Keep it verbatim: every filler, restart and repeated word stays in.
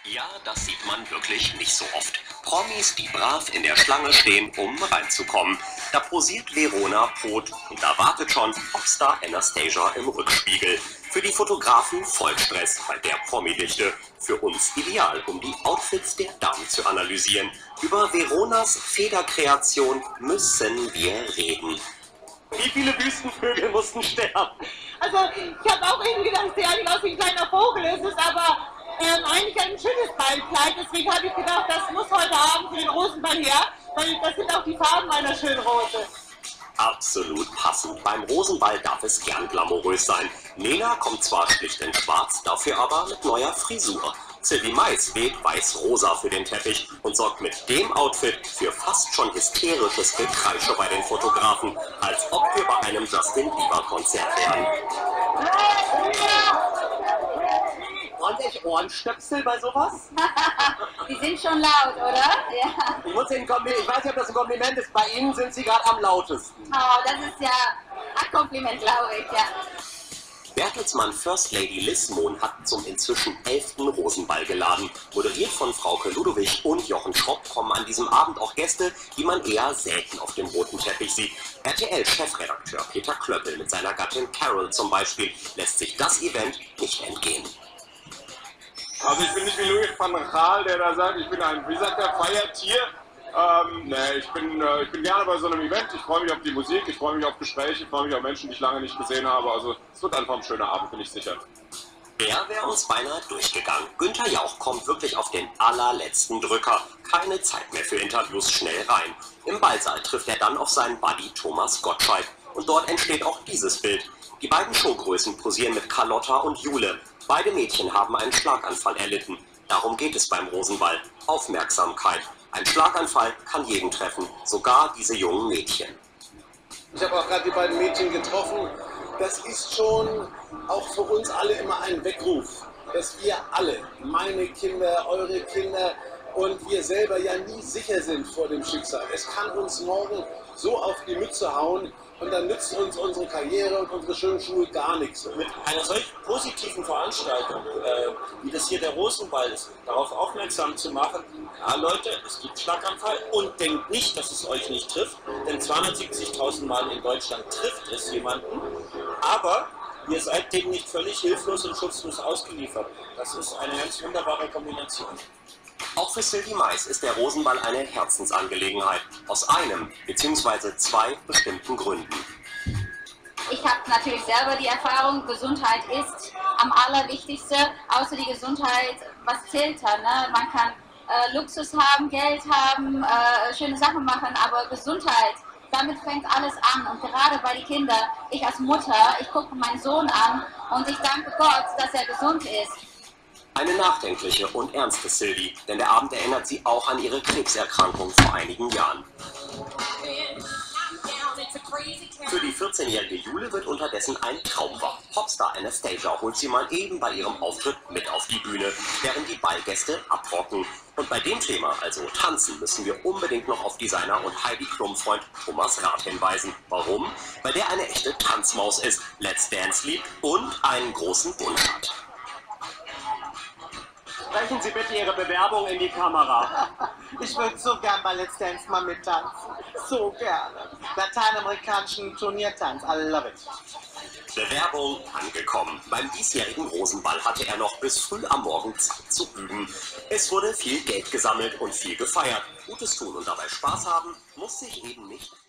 Ja, das sieht man wirklich nicht so oft. Promis, die brav in der Schlange stehen, um reinzukommen. Da posiert Verona Pot und da wartet schon Popstar Anastasia im Rückspiegel. Für die Fotografen Vollstress bei der Promi-Dichte. Für uns ideal, um die Outfits der Damen zu analysieren. Über Veronas Federkreation müssen wir reden. Wie viele Wüstenvögel mussten sterben? Also, ich habe auch eben gedacht, ich sehe eigentlich aus wie ein kleiner Vogel. Es ist aber ähm, eigentlich ein schönes Ballkleid. Deswegen habe ich gedacht, das muss heute Abend für den Rosenball her, weil das sind auch die Farben meiner schönen Rose. Absolut passend. Beim Rosenball darf es gern glamourös sein. Nena kommt zwar schlicht in schwarz, dafür aber mit neuer Frisur. Sylvie Mais weht weiß-rosa für den Teppich und sorgt mit dem Outfit für fast schon hysterisches Gekreische bei den Fotografen, als ob wir bei einem Justin Bieber-Konzert wären. Ordentlich Ohrenstöpsel bei sowas? Die sind schon laut, oder? Ja. Ich muss Ihnen Kompliment, ich weiß nicht, ob das ein Kompliment ist, bei Ihnen sind Sie gerade am lautesten. Oh, das ist ja ein Kompliment, glaube ich, ja. Bertelsmann First Lady Liz Mohn hat zum inzwischen elften Rosenball geladen. Moderiert von Frauke Ludowig und Jochen Schropp kommen an diesem Abend auch Gäste, die man eher selten auf dem roten Teppich sieht. R T L-Chefredakteur Peter Klöppel mit seiner Gattin Carol zum Beispiel lässt sich das Event nicht entgehen. Also ich bin nicht wie Louis van Gaal, der da sagt, ich bin ein, wie sagt er, Feiertier. Ähm, nee, ich bin, äh, ich bin gerne bei so einem Event, ich freue mich auf die Musik, ich freue mich auf Gespräche, ich freue mich auf Menschen, die ich lange nicht gesehen habe. Also es wird einfach ein schöner Abend, bin ich sicher. Der wäre uns beinahe durchgegangen. Günther Jauch kommt wirklich auf den allerletzten Drücker. Keine Zeit mehr für Interviews, schnell rein. Im Ballsaal trifft er dann auf seinen Buddy Thomas Gottschalk. Und dort entsteht auch dieses Bild. Die beiden Showgrößen posieren mit Carlotta und Jule. Beide Mädchen haben einen Schlaganfall erlitten. Darum geht es beim Rosenball. Aufmerksamkeit. Ein Schlaganfall kann jeden treffen, sogar diese jungen Mädchen. Ich habe auch gerade die beiden Mädchen getroffen. Das ist schon auch für uns alle immer ein Weckruf, dass wir alle, meine Kinder, eure Kinder und wir selber ja nie sicher sind vor dem Schicksal. Es kann uns morgen so auf die Mütze hauen und dann nützt uns unsere Karriere und unsere schönen Schuhe gar nichts. Mit einer solch positiven Veranstaltung, äh, wie das hier der Rosenball ist, darauf aufmerksam zu machen, ja Leute, es gibt Schlaganfall und denkt nicht, dass es euch nicht trifft, denn zweihundertsiebzigtausend Mal in Deutschland trifft es jemanden, aber ihr seid dem nicht völlig hilflos und schutzlos ausgeliefert. Das ist eine ganz wunderbare Kombination. Auch für Sylvie Mais ist der Rosenball eine Herzensangelegenheit. Aus einem bzw. zwei bestimmten Gründen. Ich habe natürlich selber die Erfahrung, Gesundheit ist am allerwichtigsten. Außer die Gesundheit, was zählt da? Ne? Man kann äh, Luxus haben, Geld haben, äh, schöne Sachen machen, aber Gesundheit, damit fängt alles an. Und gerade bei den Kindern, ich als Mutter, ich gucke meinen Sohn an und ich danke Gott, dass er gesund ist. Eine nachdenkliche und ernste Sylvie, denn der Abend erinnert sie auch an ihre Krebserkrankung vor einigen Jahren. Für die vierzehnjährige Jule wird unterdessen ein Traum wahr. Popstar Anastasia holt sie mal eben bei ihrem Auftritt mit auf die Bühne, während die Ballgäste abrocken. Und bei dem Thema, also Tanzen, müssen wir unbedingt noch auf Designer und Heidi Klum-Freund Thomas Rath hinweisen. Warum? Weil der eine echte Tanzmaus ist, Let's Dance liebt und einen großen Wunsch hat. Sprechen Sie bitte Ihre Bewerbung in die Kamera. Ich würde so gern bei Let's Dance mal mittanzen. So gerne. Lateinamerikanischen Turniertanz. I love it. Bewerbung angekommen. Beim diesjährigen Rosenball hatte er noch bis früh am Morgen Zeit zu üben. Es wurde viel Geld gesammelt und viel gefeiert. Gutes tun und dabei Spaß haben muss sich eben nicht